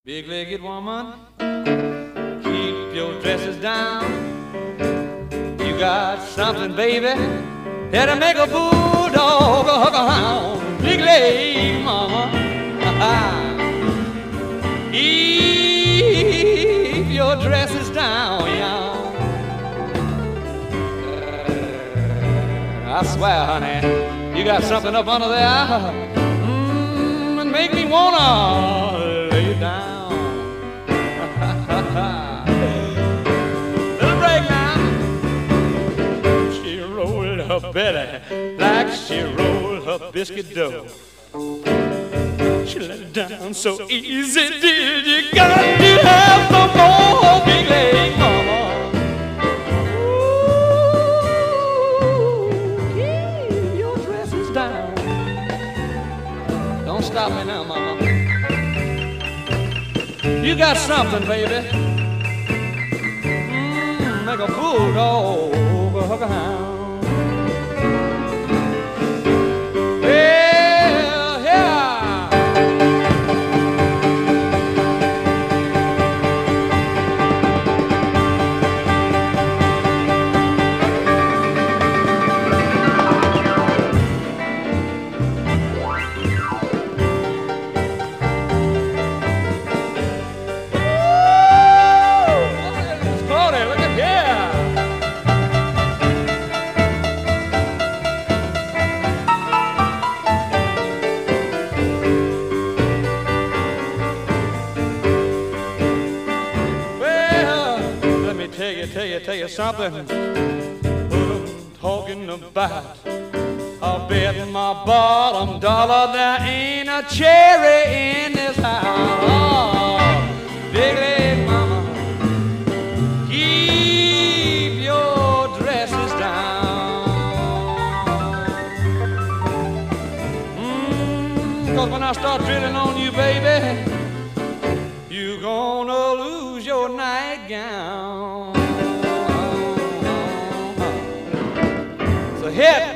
Big-legged woman, keep your dresses down. You got something, baby, that'll make a bulldog a hug around. Big-legged mama, keep your dresses down, y'all. I swear, honey, you got something up under there, and make me wanna lay down. Little break now. She rolled her belly like she rolled her biscuit dough. She let it down so easy, did you? Got to have some more, big leg mama. Ooh, keep your dresses down. Don't stop me now, mama. You got something, baby. Make a bulldog a hug a hound. Well, yeah. Tell you something. What I'm talking about. I'll bet my bottom dollar there ain't a cherry in this house. Big leg mama, keep your dresses down. 'Cause when I start drilling on you, baby, you gonna lose your nightgown. Hit